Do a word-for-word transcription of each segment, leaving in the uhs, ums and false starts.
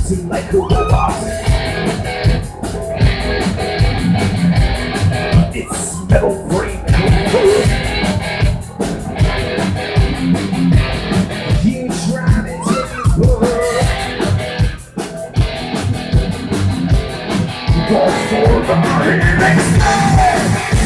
dancing like a robot. It's metal brain. You trying to take his blood. Go for the next time.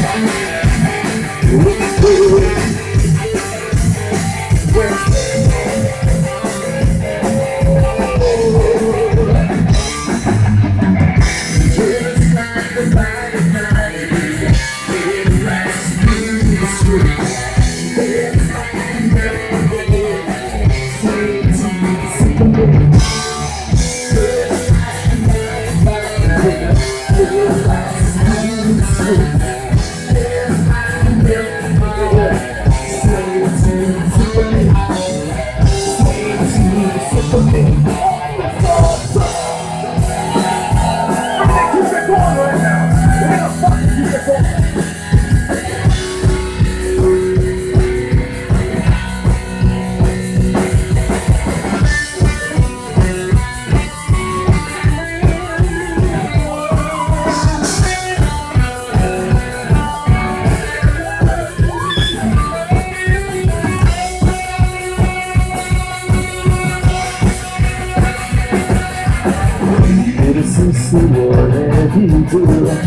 Sister, whatever you do,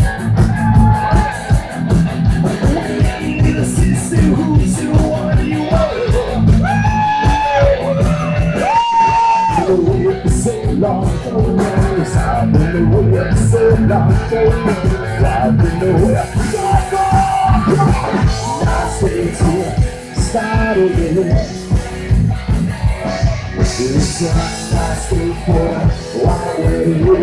little sister, who's the one you are? I've been away for so long, for years. I've been away for so long, for years. I've been away for so long. Now stay here, start again. This time I stay for why were you?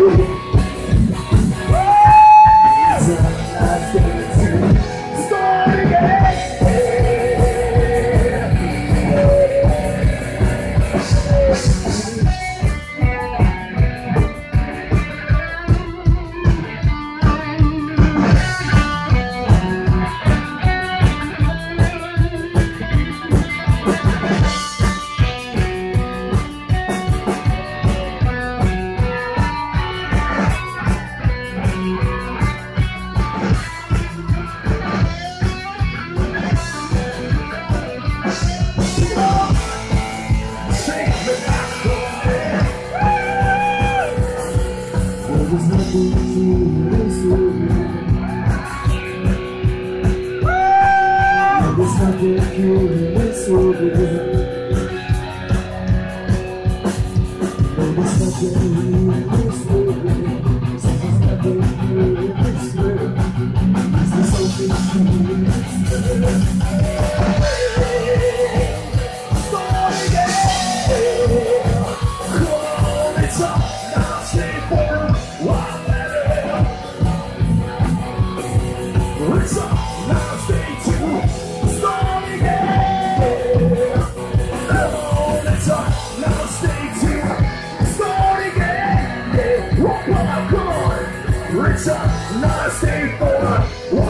There's nothing to this world. There's nothing pure in this world. There's nothing real in this world. There's nothing pure in this world. There's something true in this world. Start again. Come on, it's up. Now stay for it's up, now stay tuned, start again. Come on, it's up, now stay tuned, start again. Yeah, come on, come on. It's up, now stay for